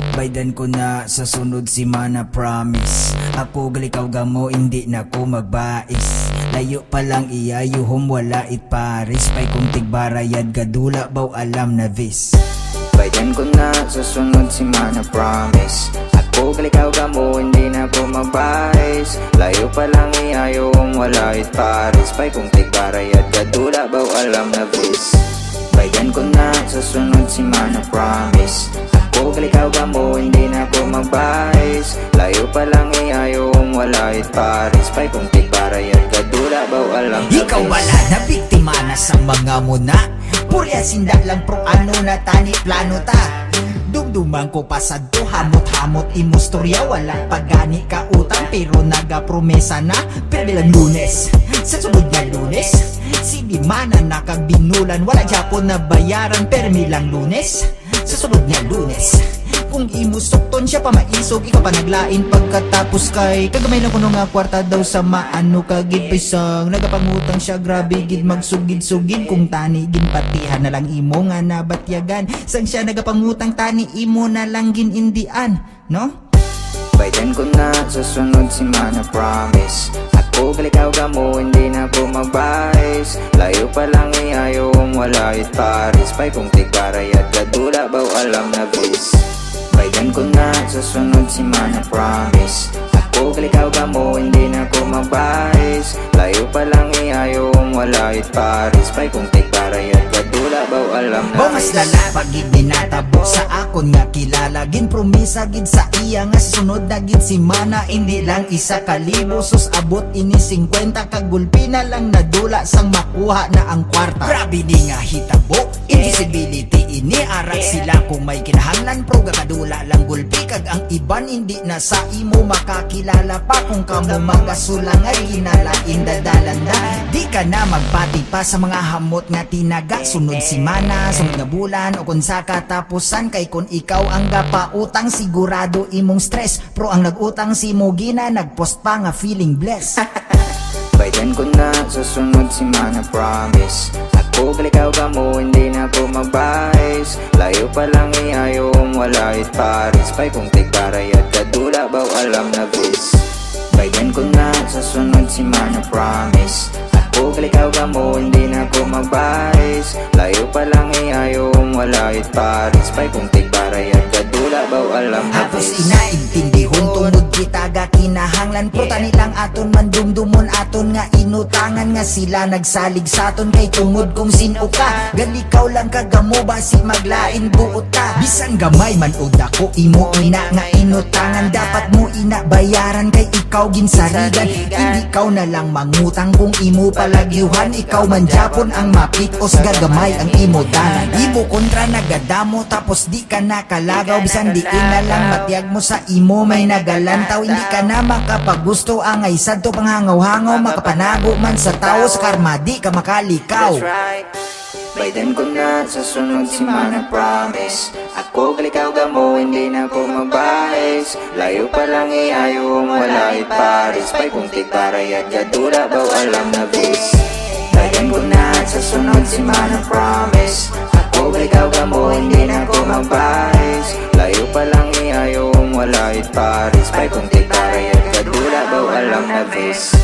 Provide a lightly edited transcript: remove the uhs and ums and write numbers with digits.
Baydan ko na sa sunod si Mana promise. Ako galikaw gamo hindi na ko magbais. Layo pa lang iyayuhom wala it Paris. Pay kung tigbarayad gadula baw alam na vis. Baydan ko na sa sunod si Mana promise. Ako galikaw gamo hindi na ko magbais. Layo pa lang iyayuhom wala it Paris. Pay kung tigbarayad gadula baw alam na vis. Baydan ko na sa sunod si Mana promise. Ako galikaw gamo hindi na ko magbais. Layo pa lang iyayong wala it Paris. Pay kung tigbarayad kadula baw alam na ikaw wala na biktima na sa mga muna. Purya sinda lang pro ano na tani plano ta. Dumduman ko pasad to hamot-hamot imustorya. Walang pagani ka utang pero nagapromesa na. Pero bilang Lunes sa sunod na Lunes si Mana nakagbinulan. Wala Japon na bayaran pero bilang Lunes sa sunod nga Lunes. Kung imusokton siya pa maisog, ikaw pa naglain pagkatapos kay kagamay na kuno nga kwarta daw sa maano kagid pisang. Nagapangutang siya grabe gid magsugid-sugid. Kung tani gin patihan na lang imo nga nabatyagan. Sang siya nagapangutang tani imo na lang gin indian, no? Baydan ko na sa sunod si Mana promise. Ako galikaw gamo hindi na ko magbais. Layo pa lang iyayong wala it Paris. Pay kung tigbarayad kadula baw alam na vis. Baydan ko na sa sunod si Mana promise. Ako galikaw gamo hindi na ko magbais. Layo pa lang iyayong wala it Paris. Pay kung tigbarayad kadula baw alam na vis. Mas lala pag ginatabo sa akon nga kilala. Gin promisa gid sa iya nga sunod na gid si Mana. Hindi lang isa kalibo sus abot ini 50. Kagulpi na lang nadula sang makuha na ang kwarta. Grabe ni nga hitabo invisibility ini arak sila kung may kinahanglan pro kadula lang gulpi. Kag ang iban hindi na sa imo makakilala pa. Kung kamo magasulang ay ginalain dadalan na. Di ka na magpati pa sa mga hamot nga tinaga. Sunod si Mana sunod na bulan o kung sa katapusan. Kay kung ikaw ang gapautang sigurado imong stress. Pro ang nagutang si Mogina nagpost pa nga feeling blessed. Baydan ko na sa sunod si Mana promise. Ako galikaw gamo hindi na ko magbais. Layo pa lang iyayong wala it Paris. Pay kung tigbarayad kadula baw alam na vis. Baydan ko na sa sunod si Mana promise. Ako galikaw gamo hindi na ko magbais. Layo pa lang iyayong wala it Paris. Pay kung tigbarayad kadula baw alam na Halos vis. inaintindihon tungod kita ga kinahanglan. Pro tani lang aton man dumdumon aton nga inutangan. Nga sila nagsalig sa aton kay tungod kung sino ka. Galikaw lang kagamo basi maglain buot ta. Bisan gamay man o dako imo ina nga inutangan. Dapat mo ina bayaran kay ikaw ginsarigan. Hindi ikaw na lang mangutang kung imo palagyuhan. Ikaw man Japon ang mapitos gagamay ang imo tanan. Ibo kontra nagadamo tapos di ka nakalagaw. Bisan di na lang matiyag mo sa imo may nagalantaw. Hindi ka na makapagusto ang ay sadto panghangaw-hangaw. Makapanago man sa tao sa karma di ka makalikaw. Baydan ko na sa sunod si Mana promise. Ako galikaw gamo hindi na ko magbais. Layo pa lang iyayong wala it Paris. Pay kung tigbarayad kadula baw alam na vis. Baydan ko na sa sunod si Mana promise. Ako galikaw gamo hindi na ko magbais. Layo pa lang iyayong wala it Paris. Pay kung tigbarayad kadula baw alam na vis.